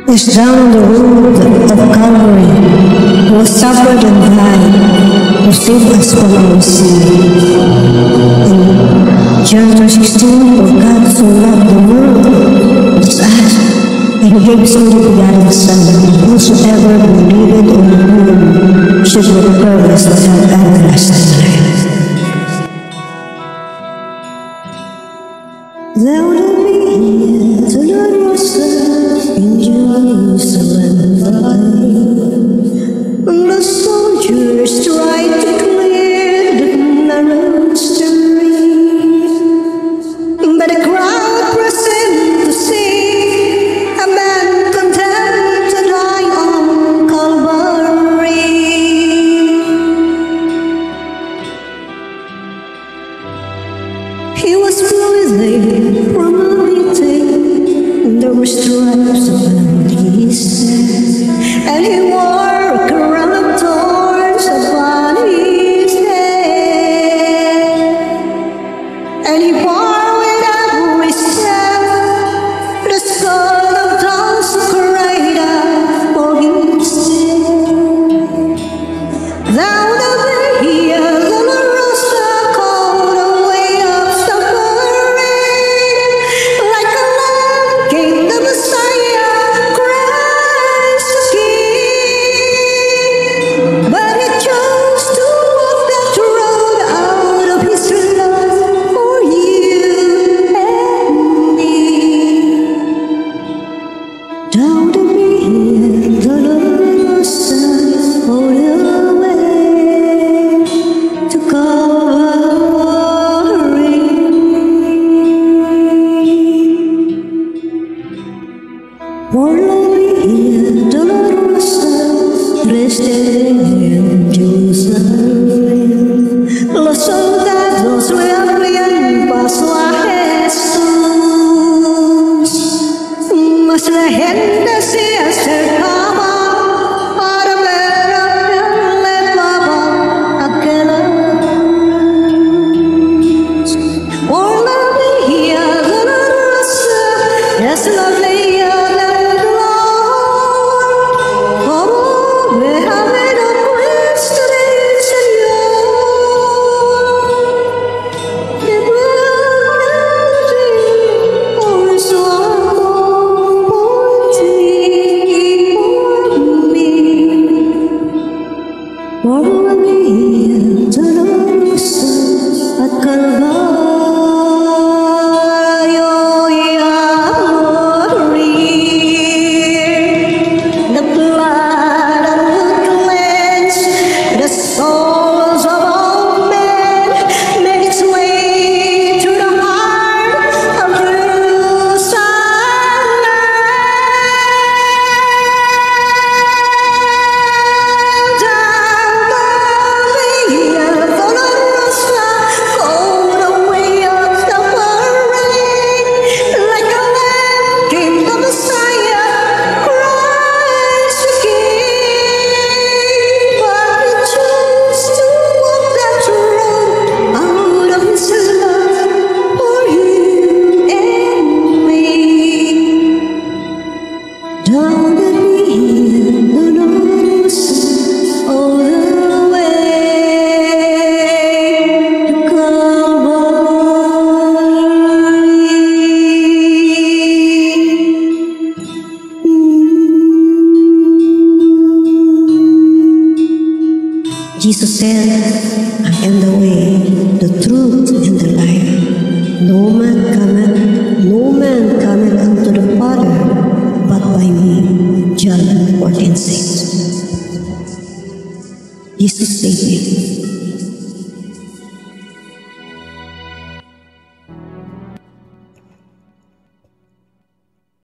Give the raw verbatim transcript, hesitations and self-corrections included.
is down the road of Calvary, who suffered and died to save us from our sin. In John sixteen, for God so loved the world, that's us, and He gave His only begotten Son, that whosoever believeth on Him should not perish but have everlasting life. Thou to me, to learn yourself in Jerusalem, the soldiers tried to clear the narrow street, but the crowd pressed in to see a man condemned to die on Calvary. He was bleeding from a beating, there were stripes upon his head, and he wore a crown of thorns upon his head, and he bore with every step the skull of those who cried out for his sin. Thou the here, Dolorosa, called away of suffering, like a lamb came the Messiah, Christ the King. But He chose to walk that road out of His love for you and me. Down the hill, Dolorosa, all the way to Calvary. Por la vía dolorosa, rested en Jerusalén, los soldados le abrían paso a Jesús, mas la gente se acercaba para ver a quién le daba aquel adiós. Por la vía dolorosa es la vía del dolor, como déjame no cuesta del Señor, que duele por su amor, por ti y por mí. Por la vía dolorosa a Calvario y a morir. The blood will cleanse the souls of all men, made its way to the heart of Jerusalem. Down the via dolorosa, go the way of suffering, like a lamb came the Messiah, Christ the King. But He chose to walk that road out of His love for you and me. Down the hill, dolorosa, all the way to Calvary. Jesus said, I am the way, the truth, and the life. No man cometh, no man cometh unto the Father, but by me. John fourteen six. Jesus saved me.